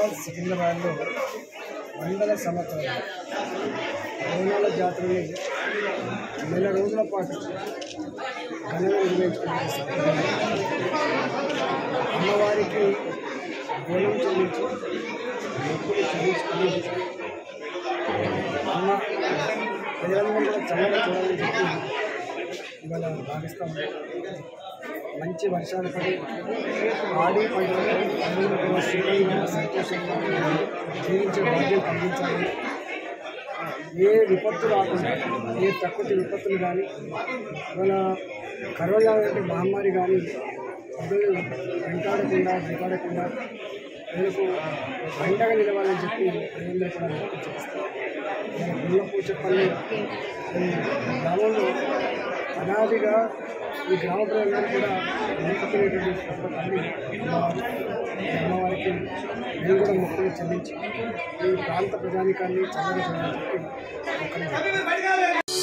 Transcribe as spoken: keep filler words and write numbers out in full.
సికింద్రాబాద్లో వందల సంవత్సరాలు బోనాల జాతరని నెల రోజుల పాటు ఘనంగా నిర్వహించుకునే సందర్భంగా అమ్మవారికి బోనం చెల్లించి మొక్కులు చెల్లించుకుని అమ్మ ప్రజలందరూ కూడా చల్లగా చూడాలని చెప్పి ఇవాళ భావిస్తాం. మంచి వర్షాలు పడి ఆడి పండుగ కూడా సుఖంగా సంతోషంగా జీవించే భాగ్యం కలిగించాలి. ఏ విపత్తు రాకుండా, ఏ ప్రకృతి విపత్తులు కానీ ఇవాళ కరోనా లాంటి మహమ్మారి కానీ ప్రజలు వెంటాడకుండా వెంటాడకుండా ప్రజలకు పండగ నిలవాలని చెప్పి ప్రజలందరూ కూడా చేస్తారు. గుళ్ళ పూచపల్లి గ్రామంలో అనాదిగా ఈ గ్రామ ప్రజలందరూ కూడా మొక్కుకునేటువంటి గొప్ప తల్లి అమ్మవారు. అమ్మవారికి మేము కూడా మొక్కులు చెల్లించి ఈ ప్రాంత ప్రజానికాన్ని చల్లగా చూడాలని చెప్పి మొక్కలు